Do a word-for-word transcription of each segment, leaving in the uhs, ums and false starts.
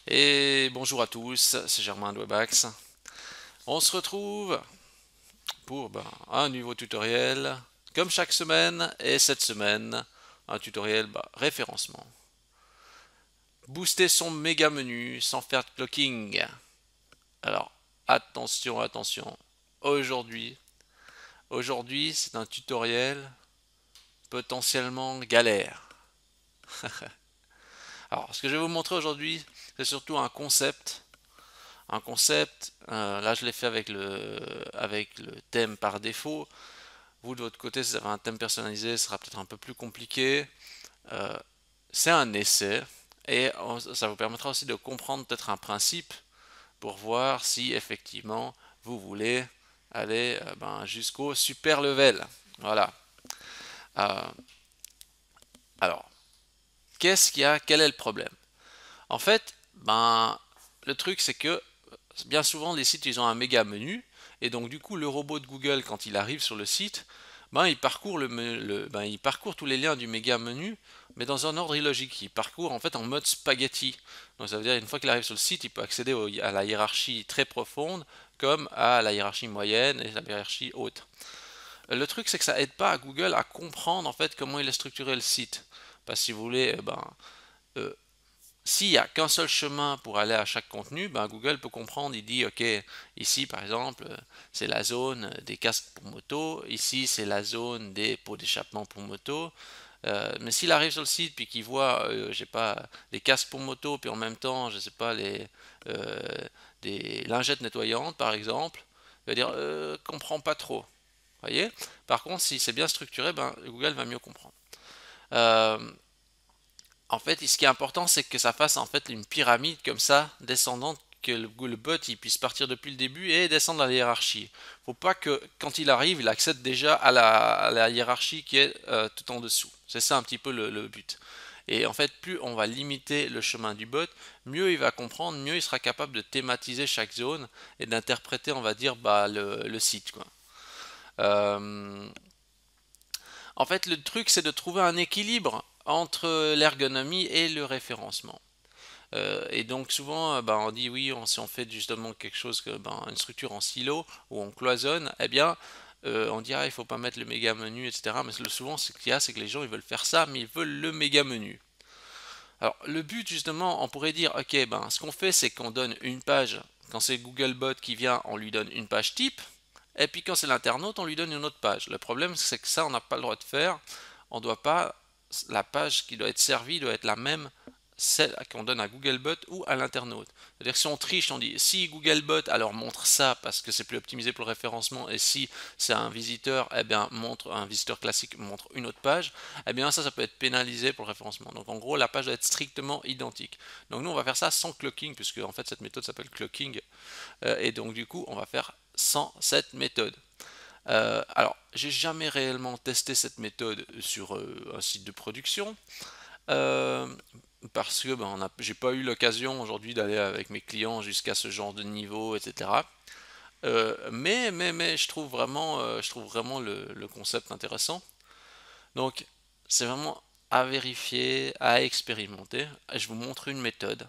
Et bonjour à tous, c'est Germain de Webax. On se retrouve pour ben, un nouveau tutoriel, comme chaque semaine, et cette semaine, un tutoriel bah, référencement. Booster son méga menu sans faire de clocking. Alors, attention, attention. Aujourd'hui, aujourd'hui, c'est un tutoriel potentiellement galère. Alors, ce que je vais vous montrer aujourd'hui, c'est surtout un concept un concept. Euh, là, je l'ai fait avec le, avec le thème par défaut. Vous, de votre côté, si vous avez un thème personnalisé, ce sera peut-être un peu plus compliqué. Euh, c'est un essai et ça vous permettra aussi de comprendre peut-être un principe pour voir si effectivement vous voulez aller euh, ben, jusqu'au super level. Voilà. Euh, alors, qu'est-ce qu'il y a? Quel est le problème? En fait, ben, le truc c'est que bien souvent les sites ils ont un méga menu et donc du coup le robot de Google quand il arrive sur le site, ben, il parcourt le, le- ben, il parcourt tous les liens du méga menu mais dans un ordre illogique. Il parcourt en fait en mode spaghetti. Donc ça veut dire une fois qu'il arrive sur le site, il peut accéder au- à la hiérarchie très profonde comme à la hiérarchie moyenne et la hiérarchie haute. Le truc c'est que ça aide pas à Google à comprendre en fait comment il a structuré le site. Parce que si vous voulez, eh ben, euh, s'il n'y a qu'un seul chemin pour aller à chaque contenu, ben Google peut comprendre, il dit, ok, ici par exemple, c'est la zone des casques pour moto, ici c'est la zone des pots d'échappement pour moto. Euh, mais s'il arrive sur le site puis qu'il voit, euh, je sais pas, des casques pour moto, puis en même temps, je sais pas, les, euh, des lingettes nettoyantes par exemple, il va dire, euh, comprend pas trop. Voyez. Par contre, si c'est bien structuré, ben Google va mieux comprendre. Euh, En fait, ce qui est important, c'est que ça fasse en fait une pyramide comme ça, descendante, que le, le bot il puisse partir depuis le début et descendre dans la hiérarchie. Faut pas que quand il arrive, il accède déjà à la, à la hiérarchie qui est euh, tout en dessous. C'est ça un petit peu le, le but. Et en fait, plus on va limiter le chemin du bot, mieux il va comprendre, mieux il sera capable de thématiser chaque zone et d'interpréter, on va dire, bah, le, le site, quoi. Euh, En fait, le truc, c'est de trouver un équilibre entre l'ergonomie et le référencement. Euh, et donc souvent, euh, ben, on dit oui, on, si on fait justement quelque chose, que, ben, une structure en silo, où on cloisonne, eh bien, euh, on dit ah, il faut pas mettre le méga menu, et cetera. Mais le, souvent, ce qu'il y a, c'est que les gens, ils veulent faire ça, mais ils veulent le méga menu. Alors, le but, justement, on pourrait dire, ok, ben, ce qu'on fait, c'est qu'on donne une page. Quand c'est Googlebot qui vient, on lui donne une page type. Et puis quand c'est l'internaute, on lui donne une autre page. Le problème, c'est que ça, on n'a pas le droit de faire. On doit pas, la page qui doit être servie doit être la même, celle qu'on donne à Googlebot ou à l'internaute. C'est-à-dire que si on triche, on dit si Googlebot alors montre ça parce que c'est plus optimisé pour le référencement, et si c'est un visiteur, eh bien montre un visiteur classique montre une autre page, eh bien ça, ça peut être pénalisé pour le référencement. Donc en gros, la page doit être strictement identique. Donc nous, on va faire ça sans clocking, puisque en fait cette méthode s'appelle clocking, euh, et donc du coup, on va faire sans cette méthode. Euh, alors, j'ai jamais réellement testé cette méthode sur euh, un site de production. Euh, Parce que ben, j'ai pas eu l'occasion aujourd'hui d'aller avec mes clients jusqu'à ce genre de niveau, et cetera. Euh, mais, mais, mais je trouve vraiment, euh, je trouve vraiment le, le concept intéressant. Donc, c'est vraiment à vérifier, à expérimenter. Je vous montre une méthode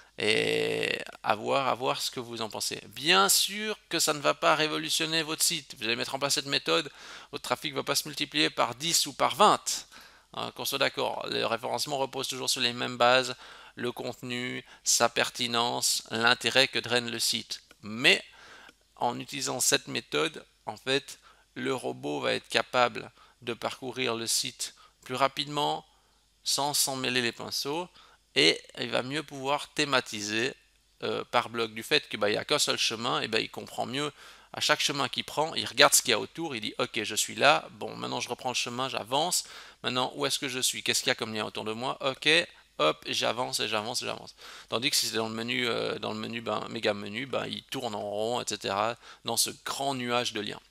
et à voir, à voir ce que vous en pensez. Bien sûr que ça ne va pas révolutionner votre site. Vous allez mettre en place cette méthode, votre trafic ne va pas se multiplier par dix ou par vingt. Hein, qu'on soit d'accord, le référencement repose toujours sur les mêmes bases, le contenu, sa pertinence, l'intérêt que draine le site. Mais en utilisant cette méthode, en fait, le robot va être capable de parcourir le site plus rapidement, sans s'en mêler les pinceaux, et il va mieux pouvoir thématiser euh, par bloc. Du fait qu'il bah, n'y a qu'un seul chemin, et bah, il comprend mieux à chaque chemin qu'il prend, il regarde ce qu'il y a autour, il dit ok, je suis là, bon, maintenant je reprends le chemin, j'avance, maintenant où est-ce que je suis, qu'est-ce qu'il y a comme lien autour de moi, ok, hop, j'avance et j'avance et j'avance. Tandis que si c'est dans le menu, euh, dans le menu ben, méga menu, ben, il tourne en rond, et cetera, dans ce grand nuage de liens.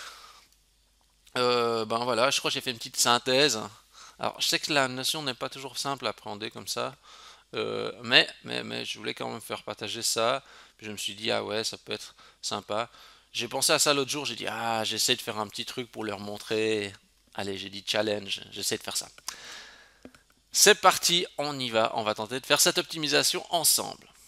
Euh, ben voilà, je crois que j'ai fait une petite synthèse. Alors, je sais que la notion n'est pas toujours simple à appréhender comme ça, euh, mais, mais, mais je voulais quand même faire partager ça. Puis je me suis dit, ah ouais, ça peut être sympa. J'ai pensé à ça l'autre jour, j'ai dit, ah, j'essaie de faire un petit truc pour leur montrer. Allez, j'ai dit challenge, j'essaie de faire ça. C'est parti, on y va, on va tenter de faire cette optimisation ensemble.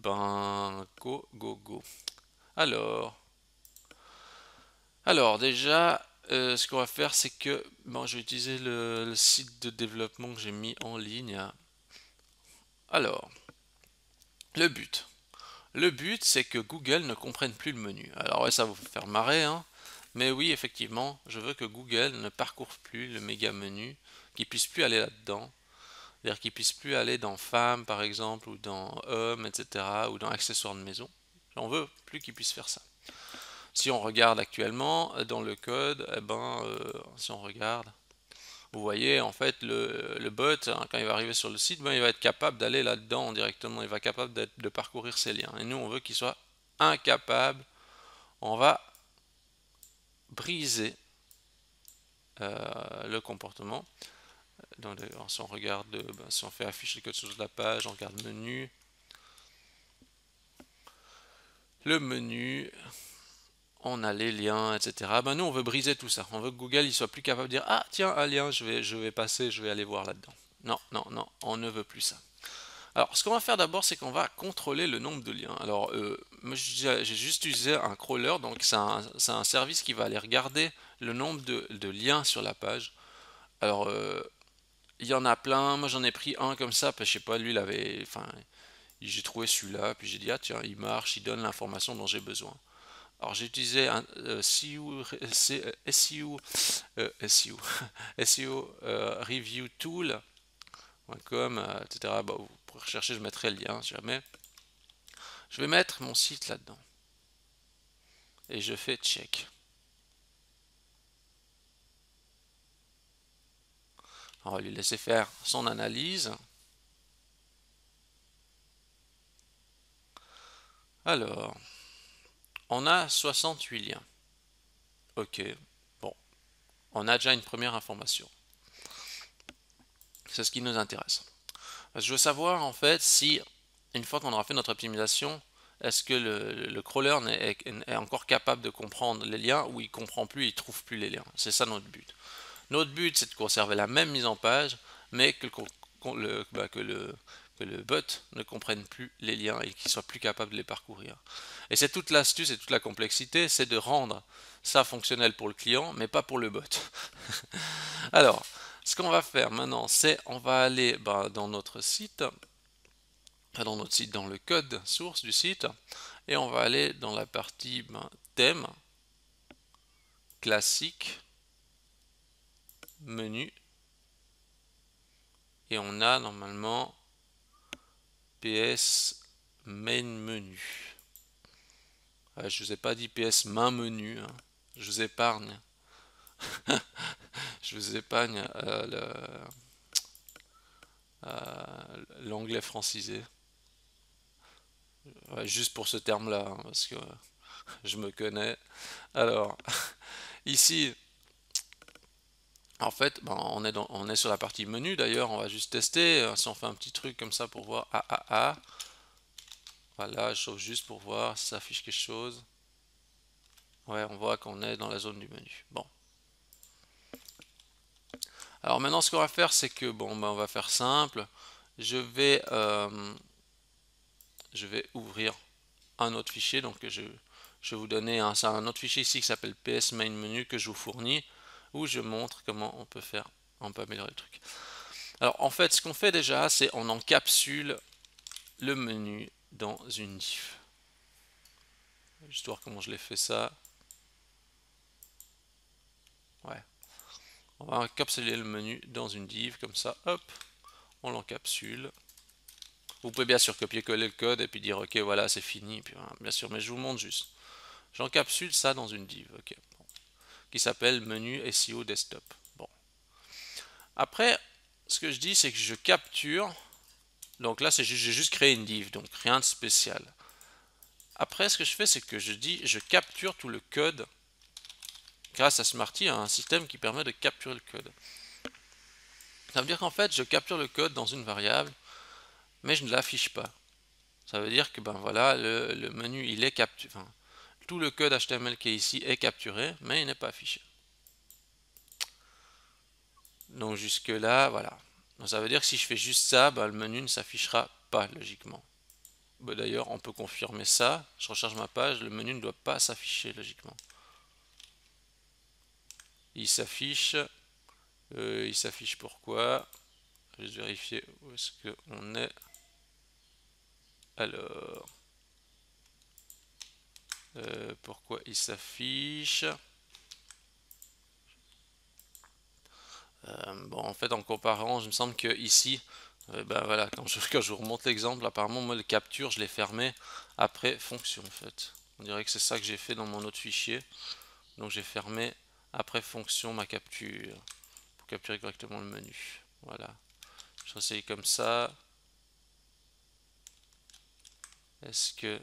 ben, go, go, go. Alors, alors déjà, euh, ce qu'on va faire, c'est que, bon, je vais utiliser le, le site de développement que j'ai mis en ligne. Alors, le but. Le but, c'est que Google ne comprenne plus le menu. Alors ouais, ça va vous faire marrer, hein. Mais oui, effectivement, je veux que Google ne parcourt plus le méga menu, qu'il puisse plus aller là-dedans. C'est-à-dire qu'il puisse plus aller dans Femmes, par exemple, ou dans Hommes, et cetera, ou dans Accessoires de maison. On veut plus qu'il puisse faire ça. Si on regarde actuellement dans le code, eh ben, euh, si on regarde, vous voyez, en fait, le, le bot, hein, quand il va arriver sur le site, ben, il va être capable d'aller là-dedans directement. Il va être capable de parcourir ces liens. Et nous, on veut qu'il soit incapable. On va briser euh, le comportement. Donc, si on regarde, ben, si on fait afficher le code sur la page, on regarde menu. Le menu, on a les liens, et cetera. Ben, nous, on veut briser tout ça. On veut que Google il soit plus capable de dire ah tiens un lien, je vais, je vais passer, je vais aller voir là-dedans. Non, non, non, on ne veut plus ça. Alors, ce qu'on va faire d'abord, c'est qu'on va contrôler le nombre de liens. Alors, euh, moi, j'ai juste utilisé un crawler, donc c'est un, un, service qui va aller regarder le nombre de, de liens sur la page. Alors, euh, il y en a plein. Moi, j'en ai pris un comme ça, parce que je sais pas, lui, il avait, enfin, j'ai trouvé celui-là, puis j'ai dit ah tiens, il marche, il donne l'information dont j'ai besoin. Alors, j'ai utilisé un euh, S E O, S E O, euh, S E O, S E O euh, Review Tool. .com, euh, et cetera. Bah, vous pourrez rechercher, je mettrai le lien si jamais. Je vais mettre mon site là-dedans. Et je fais check. On va lui laisser faire son analyse. Alors, on a soixante-huit liens. Ok, bon, on a déjà une première information. C'est ce qui nous intéresse. Je veux savoir en fait si, une fois qu'on aura fait notre optimisation, est-ce que le, le crawler est, est, encore capable de comprendre les liens ou il comprend plus, il trouve plus les liens. C'est ça notre but. Notre but, c'est de conserver la même mise en page, mais que le, le, bah, que le, que le bot ne comprenne plus les liens et qu'il soit plus capable de les parcourir. Et c'est toute l'astuce et toute la complexité, c'est de rendre ça fonctionnel pour le client, mais pas pour le bot. Alors, ce qu'on va faire maintenant, c'est on va aller bah, dans notre site, dans notre site, dans le code source du site, et on va aller dans la partie bah, thème, classique, menu, et on a normalement P S main menu. Euh, je vous ai pas dit P S main menu, hein. Je vous épargne. je vous épargne euh, l'anglais euh, francisé. Ouais, juste pour ce terme-là, hein, parce que euh, je me connais. Alors, ici, en fait, ben, on, est dans, on est sur la partie menu d'ailleurs, on va juste tester. Si on fait un petit truc comme ça pour voir ah ah ah. Voilà, je chauffe juste pour voir si ça affiche quelque chose. Ouais, on voit qu'on est dans la zone du menu. Bon. Alors maintenant, ce qu'on va faire, c'est que, bon, ben, on va faire simple. Je vais, euh, je vais ouvrir un autre fichier. Donc, je, je vais vous donner un, un autre fichier ici qui s'appelle P S main menu que je vous fournis, où je montre comment on peut faire, on peut améliorer le truc. Alors, en fait, ce qu'on fait déjà, c'est on encapsule le menu dans une div. Juste voir comment je l'ai fait ça. Ouais. On va encapsuler le menu dans une div, comme ça, hop, on l'encapsule. Vous pouvez bien sûr copier-coller le code et puis dire ok voilà c'est fini, puis, hein, bien sûr, mais je vous montre juste. J'encapsule ça dans une div, ok, bon, qui s'appelle menu S E O desktop. Bon. Après, ce que je dis c'est que je capture, donc là c'est juste, j'ai juste créé une div, donc rien de spécial. Après ce que je fais c'est que je dis je capture tout le code grâce à Smarty, un système qui permet de capturer le code. Ça veut dire qu'en fait je capture le code dans une variable, mais je ne l'affiche pas. Ça veut dire que ben voilà, le, le menu il est capturé. Enfin, tout le code H T M L qui est ici est capturé, mais il n'est pas affiché. Donc jusque là, voilà. Donc ça veut dire que si je fais juste ça, ben, le menu ne s'affichera pas logiquement. bah, d'ailleurs, on peut confirmer ça. Je recharge ma page, le menu ne doit pas s'afficher logiquement. Il s'affiche. Euh, il s'affiche pourquoi? Je vais juste vérifier où est-ce qu'on est. Alors, euh, pourquoi il s'affiche? Euh, bon, en fait, en comparant, il me semble que ici, euh, ben voilà, quand je, quand je vous remonte l'exemple, apparemment, moi, le capture, je l'ai fermé après fonction, en fait. On dirait que c'est ça que j'ai fait dans mon autre fichier. Donc, j'ai fermé après fonction ma capture pour capturer correctement le menu. Voilà. Je réessaye comme ça. Est-ce que...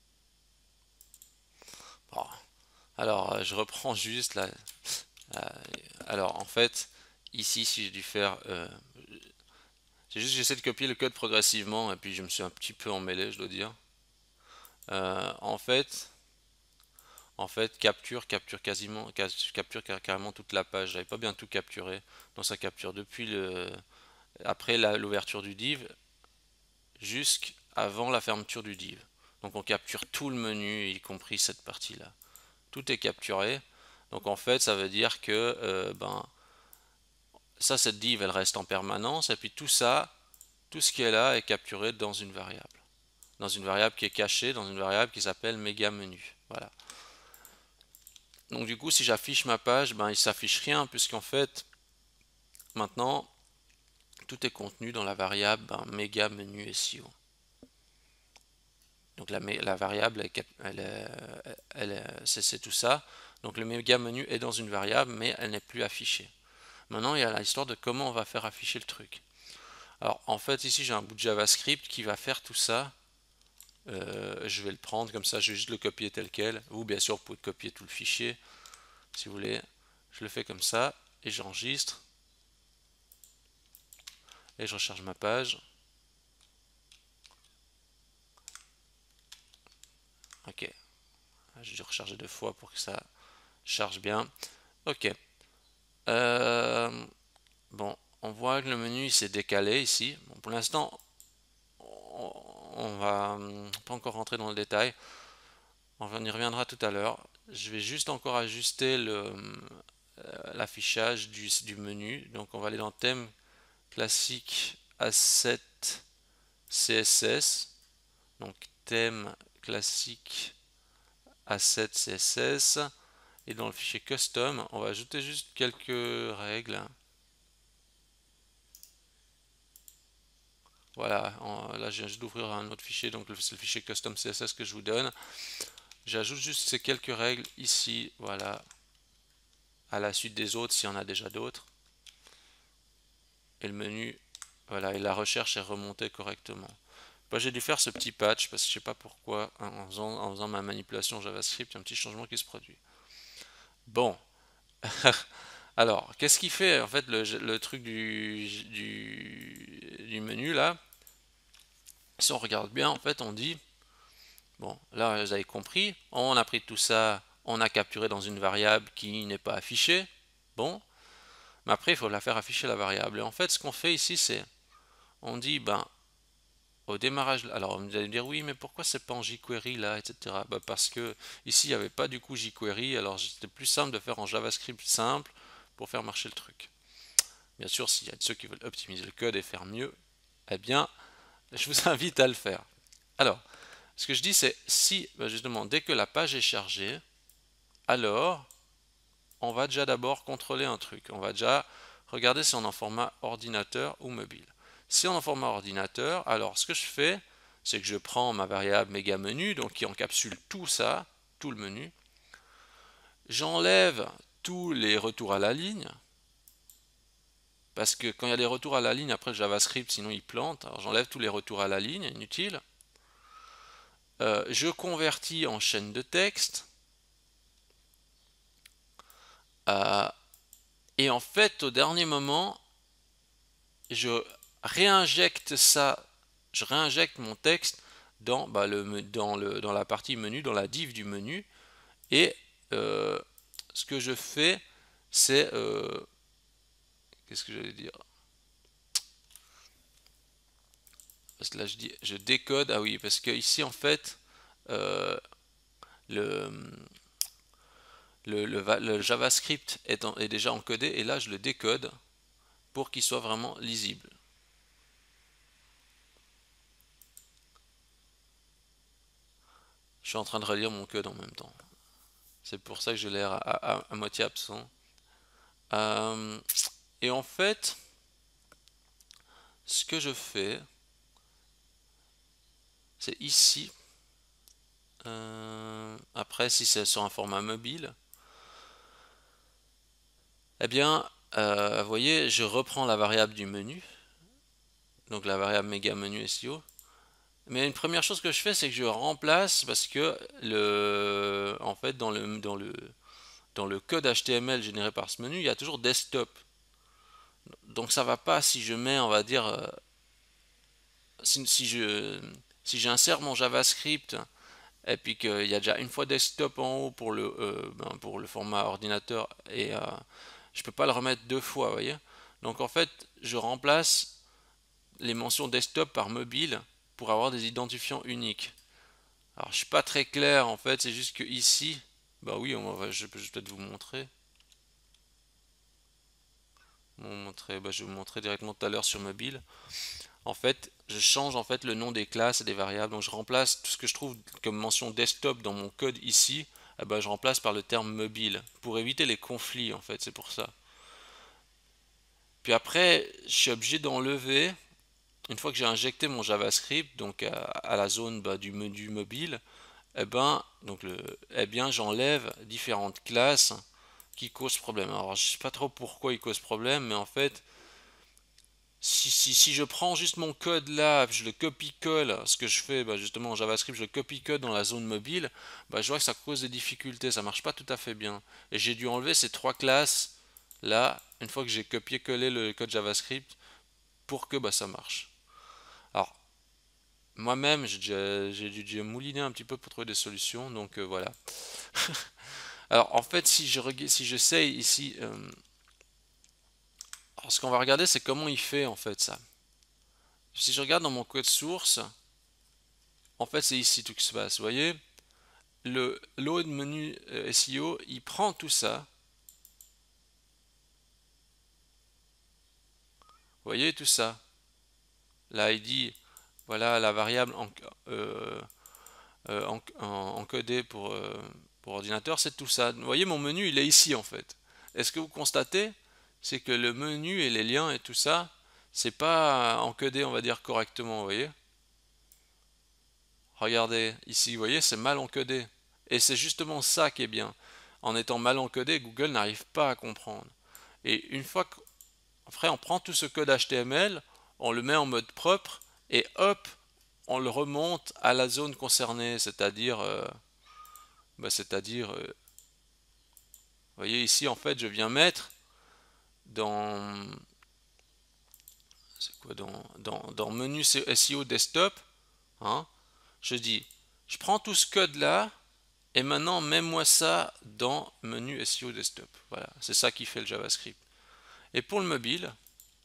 Bon. Alors, euh, je reprends juste là. Euh, alors, en fait, ici, si j'ai dû faire... Euh, c'est juste que j'essaie de copier le code progressivement et puis je me suis un petit peu emmêlé, je dois dire. Euh, en fait, en fait, capture, capture quasiment, capture carrément toute la page. J'avais pas bien tout capturé, donc ça capture depuis le, après l'ouverture du div jusqu'avant la fermeture du div. Donc on capture tout le menu, y compris cette partie-là. Tout est capturé. Donc en fait, ça veut dire que euh, ben ça, cette div, elle reste en permanence, et puis tout ça, tout ce qui est là est capturé dans une variable. Dans une variable qui est cachée, dans une variable qui s'appelle méga menu. Voilà. Donc du coup, si j'affiche ma page, ben il s'affiche rien, puisqu'en fait, maintenant, tout est contenu dans la variable ben, méga menu S E O. Donc la, la variable, elle, elle, elle, c'est tout ça. Donc le méga menu est dans une variable, mais elle n'est plus affichée. Maintenant, il y a l'histoire de comment on va faire afficher le truc. Alors en fait, ici, j'ai un bout de JavaScript qui va faire tout ça. Euh, je vais le prendre comme ça, je vais juste le copier tel quel. Ou bien sûr, vous pouvez copier tout le fichier si vous voulez. Je le fais comme ça et j'enregistre. Et je recharge ma page. Ok. J'ai dû recharger deux fois pour que ça charge bien. Ok. Euh, bon, on voit que le menu s'est décalé ici. Bon, pour l'instant, on, on va pas encore rentrer dans le détail. On y reviendra tout à l'heure. Je vais juste encore ajuster le l'affichage du, du menu. Donc on va aller dans thème classique asset C S S. Donc thème classique asset C S S. Et dans le fichier custom, on va ajouter juste quelques règles. Voilà, en, là je viens juste d'ouvrir un autre fichier, donc c'est le fichier custom C S S que je vous donne. J'ajoute juste ces quelques règles ici, voilà, à la suite des autres s'il y en a déjà d'autres. Et le menu, voilà, et la recherche est remontée correctement. Moi, j'ai dû faire ce petit patch parce que je sais pas pourquoi, hein, en, faisant, en faisant ma manipulation JavaScript, il y a un petit changement qui se produit. Bon, alors, qu'est-ce qui fait en fait le, le truc du, du, du menu là? Si on regarde bien, en fait, on dit, bon, là, vous avez compris, on a pris tout ça, on a capturé dans une variable qui n'est pas affichée, bon, mais après, il faut la faire afficher la variable. Et en fait, ce qu'on fait ici, c'est, on dit, ben, au démarrage, alors vous allez me dire, oui, mais pourquoi c'est pas en jQuery là, et cetera. Ben, parce que ici, il n'y avait pas du coup jQuery, alors c'était plus simple de faire en JavaScript simple pour faire marcher le truc. Bien sûr, s'il y a ceux qui veulent optimiser le code et faire mieux, eh bien, je vous invite à le faire. Alors, ce que je dis, c'est si, ben justement, dès que la page est chargée, alors, on va déjà d'abord contrôler un truc. On va déjà regarder si on est en format ordinateur ou mobile. Si on est en format ordinateur, alors ce que je fais, c'est que je prends ma variable méga menu, donc qui encapsule tout ça, tout le menu. J'enlève tous les retours à la ligne, parce que quand il y a des retours à la ligne, après le JavaScript, sinon il plante. Alors j'enlève tous les retours à la ligne, inutile. Euh, je convertis en chaîne de texte. Euh, et en fait, au dernier moment, je réinjecte ça, je réinjecte mon texte dans, bah, le, dans, le, dans la partie menu, dans la div du menu. Et euh, ce que je fais, c'est... Euh, qu'est-ce que j'allais dire? parce que là je dis je décode, ah oui, parce que ici en fait euh, le, le, le, le JavaScript est, en, est déjà encodé et là je le décode pour qu'il soit vraiment lisible. Je suis en train de relire mon code en même temps. C'est pour ça que j'ai l'air à, à, à moitié absent. Euh, et en fait, ce que je fais, c'est ici. Euh, après, si c'est sur un format mobile, eh bien, euh, vous voyez, je reprends la variable du menu, donc la variable méga menu S E O. Mais une première chose que je fais, c'est que je remplace parce que le, en fait, dans le, dans le, dans le code H T M L généré par ce menu, il y a toujours desktop. Donc ça va pas si je mets, on va dire, euh, si, si je, si j'insère mon JavaScript et puis qu'il y a déjà une fois desktop en haut pour le, euh, ben, pour le format ordinateur et euh, je peux pas le remettre deux fois, vous voyez. Donc en fait, je remplace les mentions desktop par mobile pour avoir des identifiants uniques. Alors je suis pas très clair en fait, c'est juste que ici, bah oui, on va, je peux peut-être vous montrer. montrer bah, je vais vous montrer directement tout à l'heure sur mobile. En fait, je change en fait le nom des classes et des variables. Donc je remplace tout ce que je trouve comme mention desktop dans mon code ici, eh ben, je remplace par le terme mobile pour éviter les conflits en fait, c'est pour ça. Puis après, je suis obligé d'enlever, une fois que j'ai injecté mon JavaScript, donc à, à la zone bah, du menu mobile, eh ben, donc le, eh bien, j'enlève différentes classes qui causent problème. Alors je sais pas trop pourquoi ils causent problème, mais en fait, Si, si, si je prends juste mon code là, je le copie-colle, ce que je fais bah, justement en JavaScript, je le copie-colle dans la zone mobile, bah, je vois que ça cause des difficultés, ça marche pas tout à fait bien. Et j'ai dû enlever ces trois classes là, une fois que j'ai copié-collé le code JavaScript, pour que bah, ça marche. Alors, moi-même, j'ai déjà- j'ai dû, dû mouliner un petit peu pour trouver des solutions, donc euh, voilà. Alors, en fait, si je reg- si j'essaye ici, euh, alors, ce qu'on va regarder, c'est comment il fait en fait ça. Si je regarde dans mon code source, en fait, c'est ici tout qui se passe. Vous voyez, le load menu euh, S E O, il prend tout ça. Vous voyez tout ça. Là, il dit, voilà la variable en, euh, euh, en- en- encodée pour, euh, pour ordinateur, c'est tout ça. Vous voyez, mon menu, il est ici en fait. Et ce que vous constatez, c'est que le menu et les liens et tout ça, c'est pas encodé, on va dire, correctement. Vous voyez. Regardez, ici, vous voyez, c'est mal encodé. Et c'est justement ça qui est bien. En étant mal encodé, Google n'arrive pas à comprendre. Et une fois qu'après on prend tout ce code H T M L, on le met en mode propre et hop, on le remonte à la zone concernée, c'est-à-dire, euh, bah, c'est-à-dire, euh, vous voyez ici en fait, je viens mettre dans, c'est quoi, dans, dans, dans menu S E O desktop, hein, je dis, je prends tout ce code là et maintenant mets-moi ça dans menu S E O desktop. Voilà, c'est ça qui fait le JavaScript. Et pour le mobile,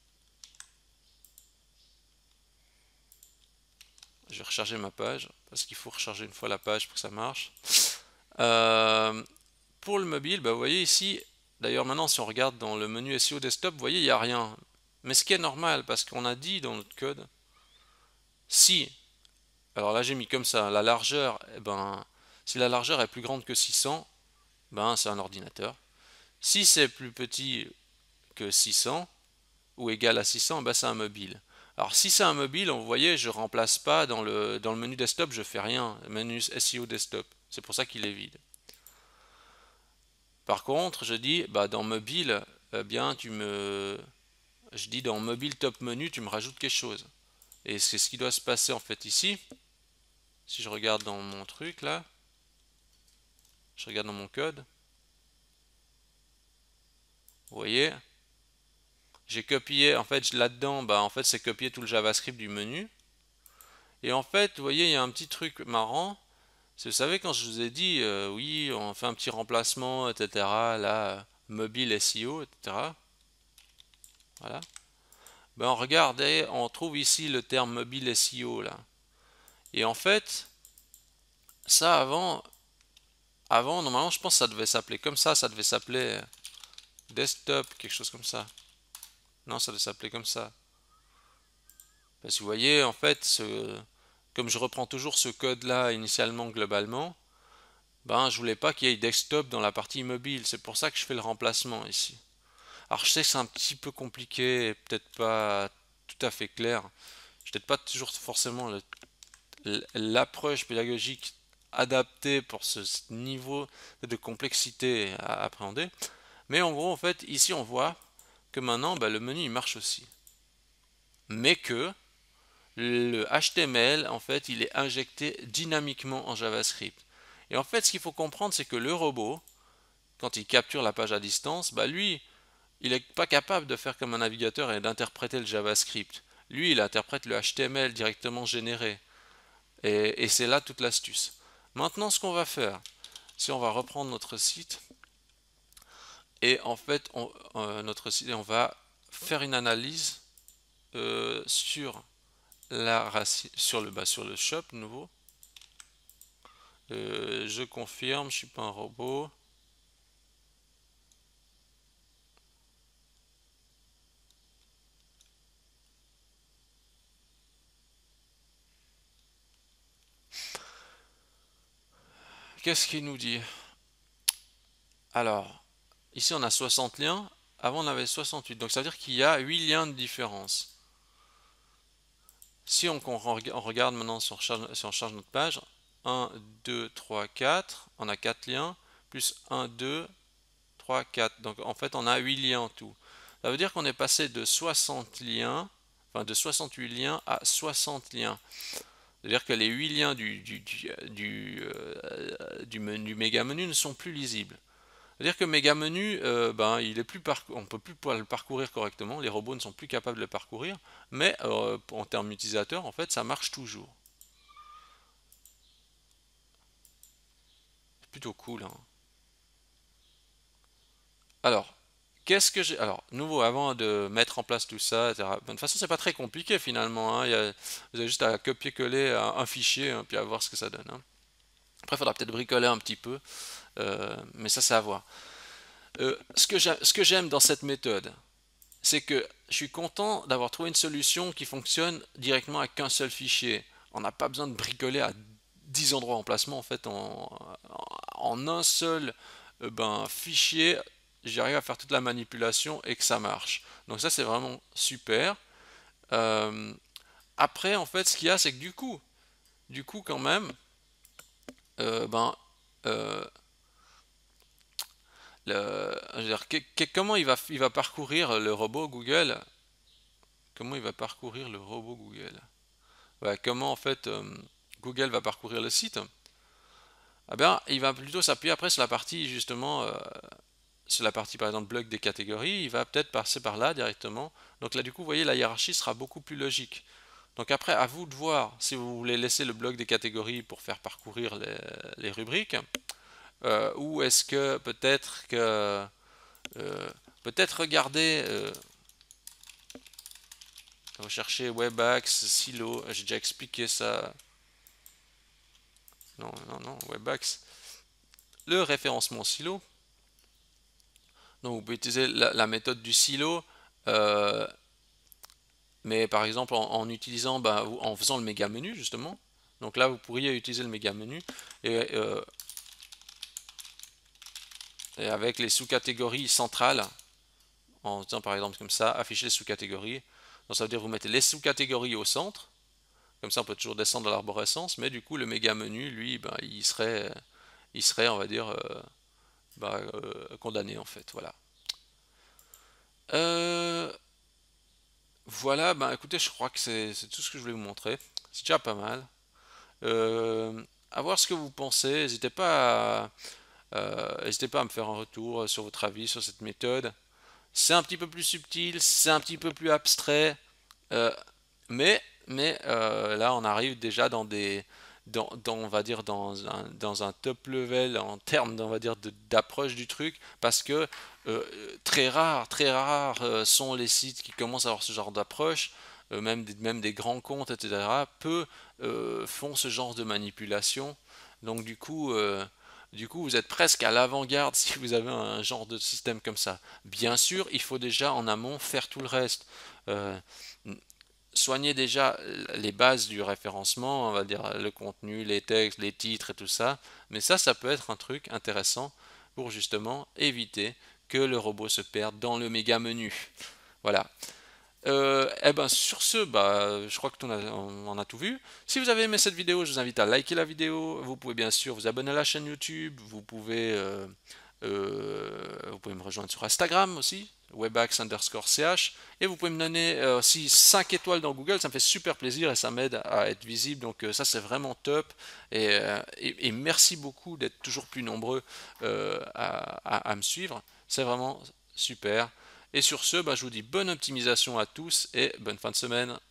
je vais recharger ma page parce qu'il faut recharger une fois la page pour que ça marche. Euh, pour le mobile, bah, vous voyez ici, d'ailleurs maintenant si on regarde dans le menu S E O desktop, vous voyez il n'y a rien. Mais ce qui est normal parce qu'on a dit dans notre code, si, alors là j'ai mis comme ça, la largeur, eh ben, si la largeur est plus grande que six cents, ben c'est un ordinateur. Si c'est plus petit que six cents ou égal à six cents, ben c'est un mobile. Alors si c'est un mobile, vous voyez, je remplace pas dans le, dans le menu desktop, je fais rien, le menu S E O desktop. C'est pour ça qu'il est vide. Par contre, je dis, bah, dans mobile, eh bien, tu me, je dis dans mobile top menu, tu me rajoutes quelque chose. Et c'est ce qui doit se passer en fait ici. Si je regarde dans mon truc là, je regarde dans mon code, vous voyez, j'ai copié, en fait, là-dedans, bah, en fait, c'est copier tout le JavaScript du menu. Et en fait, vous voyez, il y a un petit truc marrant. C'est, vous savez, quand je vous ai dit, euh, oui, on fait un petit remplacement, et cetera. Là, mobile S E O, et cetera. Voilà. Ben regardez, on trouve ici le terme mobile S E O là. Et en fait, ça avant, avant normalement je pense que ça devait s'appeler comme ça, ça devait s'appeler desktop, quelque chose comme ça. Non, ça devait s'appeler comme ça. Parce que vous voyez, en fait, ce, comme je reprends toujours ce code-là initialement globalement, ben je voulais pas qu'il y ait desktop dans la partie mobile. C'est pour ça que je fais le remplacement ici. Alors je sais que c'est un petit peu compliqué et peut-être pas tout à fait clair. Je peut-être pas toujours forcément l'approche pédagogique adaptée pour ce niveau de complexité à appréhender. Mais en gros, en fait, ici on voit que maintenant, ben, le menu il marche aussi. Mais que le H T M L, en fait, il est injecté dynamiquement en JavaScript. Et en fait, ce qu'il faut comprendre, c'est que le robot, quand il capture la page à distance, bah lui, il n'est pas capable de faire comme un navigateur et d'interpréter le JavaScript. Lui, il interprète le H T M L directement généré. Et, et c'est là toute l'astuce. Maintenant, ce qu'on va faire, si on va reprendre notre site, et en fait, on, euh, notre site, on va faire une analyse euh, sur la racine, sur le bas, sur le shop nouveau. Euh, je confirme, je suis pas un robot. Qu'est-ce qu'il nous dit? Alors, ici on a soixante liens, avant on avait soixante-huit, donc ça veut dire qu'il y a huit liens de différence. Si on, on regarde maintenant, si on, charge, si on charge notre page, un, deux, trois, quatre, on a quatre liens, plus un, deux, trois, quatre. Donc en fait, on a huit liens en tout. Ça veut dire qu'on est passé de soixante liens, enfin de soixante-huit liens à soixante liens. C'est-à-dire que les huit liens du, du, du, du, euh, du, menu, du méga menu ne sont plus lisibles. C'est-à-dire que méga menu, euh, ben, il est plus on ne peut plus le parcourir correctement, les robots ne sont plus capables de le parcourir, mais euh, en termes utilisateurs, en fait, ça marche toujours. C'est plutôt cool, hein. Alors, qu'est-ce que j'ai... Alors, nouveau, avant de mettre en place tout ça, et cetera. De toute façon, c'est pas très compliqué finalement, hein. Il y a, vous avez juste à copier-coller un, un fichier, hein, puis à voir ce que ça donne, hein. Après, il faudra peut-être bricoler un petit peu, euh, mais ça, c'est à voir. Euh, ce que j'aime dans cette méthode, c'est que je suis content d'avoir trouvé une solution qui fonctionne directement avec qu'un seul fichier. On n'a pas besoin de bricoler à dix endroits en placement, en fait, en, en un seul euh, ben, fichier, j'arrive à faire toute la manipulation et que ça marche. Donc ça, c'est vraiment super. Euh, après, en fait, ce qu'il y a, c'est que du coup, du coup, quand même, euh, ben, euh, le, je veux dire, que, que, comment il va, il va parcourir le robot Google? Comment il va parcourir le robot Google? Ouais, comment en fait euh, Google va parcourir le site? Ah bien, il va plutôt s'appuyer après sur la partie justement, euh, sur la partie par exemple bloc des catégories, il va peut-être passer par là directement. Donc là du coup, vous voyez, la hiérarchie sera beaucoup plus logique. Donc après, à vous de voir si vous voulez laisser le bloc des catégories pour faire parcourir les, les rubriques, euh, ou est-ce que peut-être que euh, peut-être regarder, euh, rechercher Webaxe, Silo, j'ai déjà expliqué ça. Non, non, non, Webaxe. Le référencement silo. Donc vous pouvez utiliser la, la méthode du silo, euh, mais par exemple en, en utilisant, bah, en faisant le méga menu justement. Donc là vous pourriez utiliser le méga menu et, euh, et avec les sous-catégories centrales, en faisant par exemple comme ça, afficher les sous-catégories. Donc ça veut dire que vous mettez les sous-catégories au centre, comme ça on peut toujours descendre dans l'arborescence, mais du coup le méga menu, lui, ben, il serait, il serait, on va dire, euh, bah, euh, condamné en fait. Voilà. Euh, Voilà, ben écoutez, je crois que c'est c'est tout ce que je voulais vous montrer. C'est déjà pas mal. Euh, à voir ce que vous pensez. N'hésitez pas à, euh, n'hésitez pas à me faire un retour sur votre avis sur cette méthode. C'est un petit peu plus subtil, c'est un petit peu plus abstrait, euh, mais, mais euh, là on arrive déjà dans des, dans, dans, on va dire dans un, dans un top level en termes, on va dire, de- d'approche du truc, parce que euh, très rares, très rares euh, sont les sites qui commencent à avoir ce genre d'approche, euh, même, des- même des grands comptes, et cetera. Peu euh, font ce genre de manipulation. Donc du coup, euh, du coup, vous êtes presque à l'avant-garde si vous avez un genre de système comme ça. Bien sûr, il faut déjà en amont faire tout le reste. Euh, Soigner déjà les bases du référencement, on va dire le contenu, les textes, les titres et tout ça. Mais ça, ça peut être un truc intéressant pour justement éviter que le robot se perde dans le méga menu. Voilà. Euh, eh ben sur ce, bah, je crois que a, on, on a tout vu. Si vous avez aimé cette vidéo, je vous invite à liker la vidéo. Vous pouvez bien sûr vous abonner à la chaîne YouTube. Vous pouvez, euh, euh, vous pouvez me rejoindre sur Instagram aussi, webax underscore ch. Et vous pouvez me donner euh, aussi cinq étoiles dans Google. Ça me fait super plaisir et ça m'aide à être visible. Donc euh, ça c'est vraiment top. Et, euh, et, et merci beaucoup d'être toujours plus nombreux euh, à, à, à me suivre. C'est vraiment super. Et sur ce, bah, je vous dis bonne optimisation à tous et bonne fin de semaine.